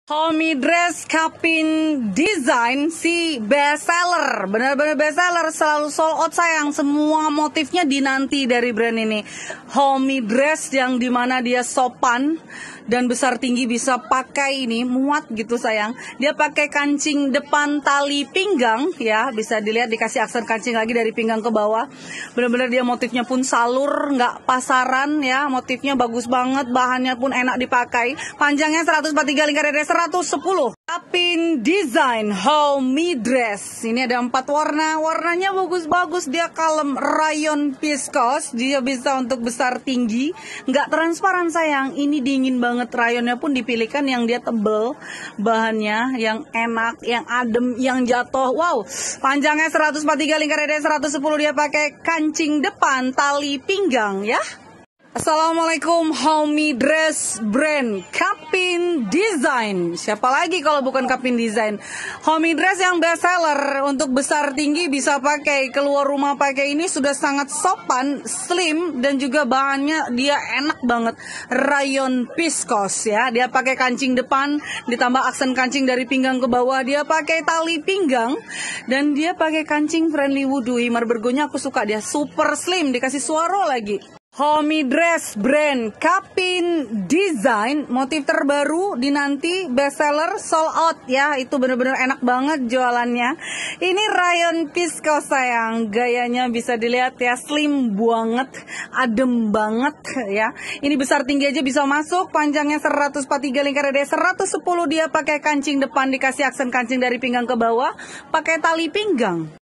Homey Dress Kapin Design si best seller, benar-benar best seller, selalu sold out sayang. Semua motifnya dinanti dari brand ini. Homey Dress yang dimana dia sopan dan besar tinggi, bisa pakai ini muat gitu sayang. Dia pakai kancing depan tali pinggang ya, bisa dilihat dikasih aksen kancing lagi dari pinggang ke bawah. Benar-benar dia motifnya pun salur, nggak pasaran ya, motifnya bagus banget, bahannya pun enak dipakai. Panjangnya 143, lingkar dada 110. Kapin Design Homey Dress. Ini ada 4 warna. Warnanya bagus-bagus. Dia kalem rayon viscose. Dia bisa untuk besar tinggi. Nggak transparan sayang. Ini dingin banget. Rayonnya pun dipilihkan yang dia tebel. Bahannya yang enak, yang adem, yang jatuh. Wow. Panjangnya 143, lingkar dada 110. Dia pakai kancing depan tali pinggang ya. Assalamualaikum, Homey Dress brand Kapin Design. Siapa lagi kalau bukan Kapin Design? Homey Dress yang best seller, untuk besar tinggi bisa pakai, keluar rumah pakai ini sudah sangat sopan, slim, dan juga bahannya dia enak banget. Rayon viscose ya. Dia pakai kancing depan, ditambah aksen kancing dari pinggang ke bawah. Dia pakai tali pinggang dan dia pakai kancing friendly wudhu. Himar bergonya aku suka, dia super slim, dikasih suara lagi. Homey Dress brand Kapin Design, motif terbaru dinanti, best seller, sold out ya. Itu bener-bener enak banget jualannya. Ini rayon viscose sayang, gayanya bisa dilihat ya, slim banget, adem banget ya. Ini besar tinggi aja bisa masuk. Panjangnya 143, lingkar dada 110. Dia pakai kancing depan, dikasih aksen kancing dari pinggang ke bawah, pakai tali pinggang.